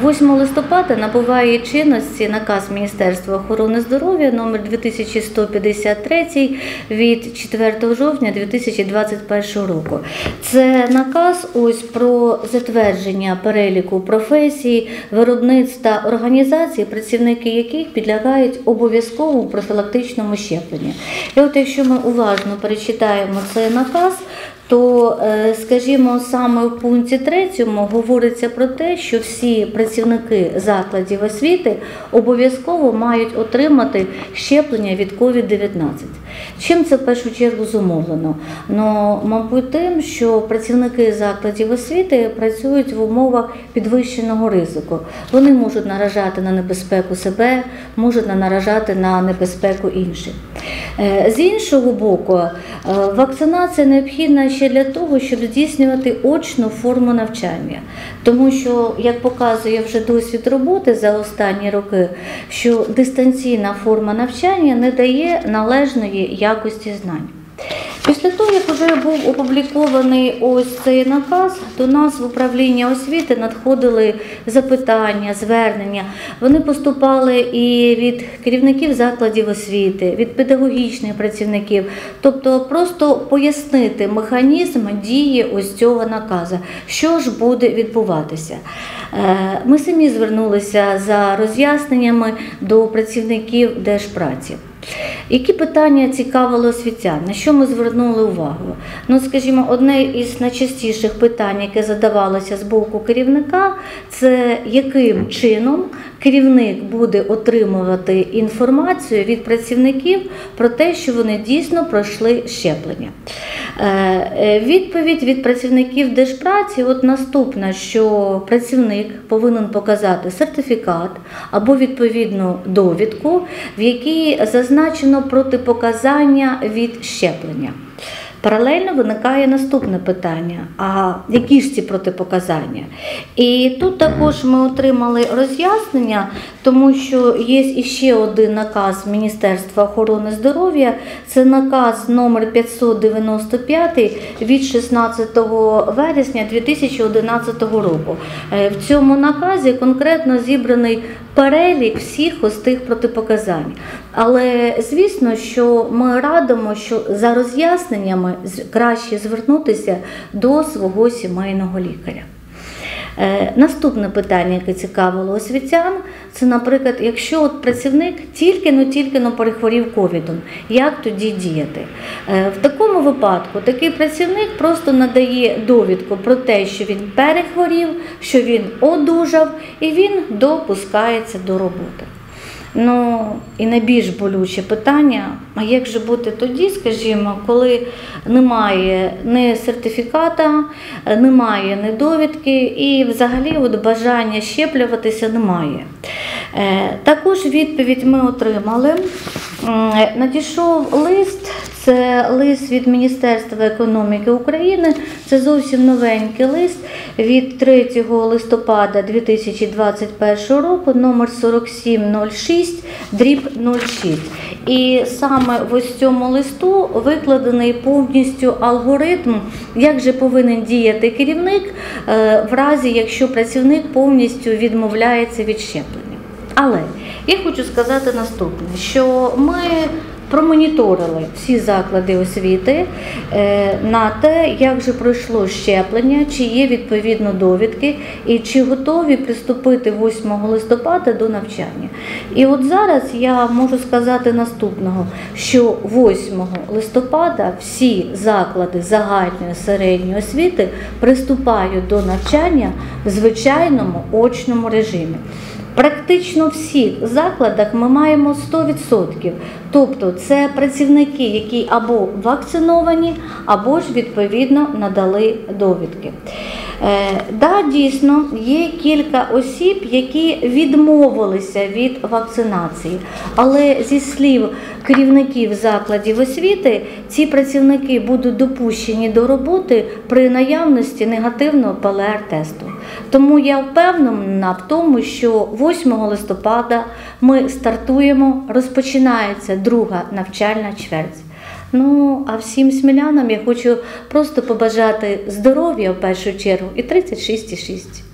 8 листопада набуває чинності наказ Міністерства охорони здоров'я номер 2153 від 4 жовтня 2021 року. Це наказ про затвердження переліку професій, виробництв та організацій, працівники яких підлягають обов'язковому профілактичному щепленню. І от якщо ми уважно перечитаємо цей наказ, то, скажімо, саме в пункті 3 говориться про те, що всі працівники закладів освіти обов'язково мають отримати щеплення від COVID-19. Чим це в першу чергу зумовлено? Мабуть, тим, що працівники закладів освіти працюють в умовах підвищеного ризику. Вони можуть наражати на небезпеку себе, можуть наражати на небезпеку інших. З іншого боку, вакцинація необхідна ще для того, щоб здійснювати очну форму навчання. Тому що, як показує вже досвід роботи за останні роки, що дистанційна форма навчання не дає належної якості знань. Після того, як вже був опублікований ось цей наказ, до нас в управління освіти надходили запитання, звернення. Вони поступали і від керівників закладів освіти, від педагогічних працівників. Тобто просто пояснити механізм дії ось цього наказу, що ж буде відбуватися. Ми самі звернулися за роз'ясненнями до працівників Держпраці. Які питання цікавили освітян? На що ми звернули увагу? Скажімо, одне із найчастіших питань, яке задавалося з боку керівника, це яким чином керівник буде отримувати інформацію від працівників про те, що вони дійсно пройшли щеплення. Відповідь від працівників Держпраці наступна, що працівник повинен показати сертифікат або відповідну довідку, в якій зазначено протипоказання від щеплення. Паралельно виникає наступне питання, а які ж ці протипоказання? І тут також ми отримали роз'яснення, тому що є іще один наказ Міністерства охорони здоров'я, це наказ номер 595 від 16 вересня 2011 року. В цьому наказі конкретно зібраний перелік всіх ось тих протипоказань. Але, звісно, що ми радимо, що за роз'ясненнями краще звернутися до свого сімейного лікаря. Наступне питання, яке цікавило освітян, це, наприклад, якщо працівник тільки перехворів ковідом, як тоді діяти? В такому випадку такий працівник просто надає довідку про те, що він перехворів, що він одужав і він допускається до роботи. І найбільш болюче питання, а як же бути тоді, скажімо, коли немає ні сертифіката, немає ні довідки і взагалі бажання щеплюватися немає. Також відповідь ми отримали. Надійшов лист, це лист від Міністерства економіки України, це зовсім новенький лист від 3 листопада 2021 року, номер 4706/06. І саме в ось цьому листу викладений повністю алгоритм, як же повинен діяти керівник в разі, якщо працівник повністю відмовляється від щеплення. Але я хочу сказати наступне, що ми промоніторили всі заклади освіти на те, як же пройшло щеплення, чи є відповідно довідки і чи готові приступити 8 листопада до навчання. І от зараз я можу сказати наступного, що 8 листопада всі заклади загальної середньої освіти приступають до навчання в звичайному очному режимі. Практично в всіх закладах ми маємо 100%, тобто це працівники, які або вакциновані, або ж відповідно надали довідки. Дійсно, є кілька осіб, які відмовилися від вакцинації, але зі слів керівників закладів освіти, ці працівники будуть допущені до роботи при наявності негативного ПЛР-тесту. Тому я впевнена в тому, що 8 листопада ми стартуємо, розпочинається друга навчальна чверть. А всім смілянам я хочу просто побажати здоров'я в першу чергу і 36,6.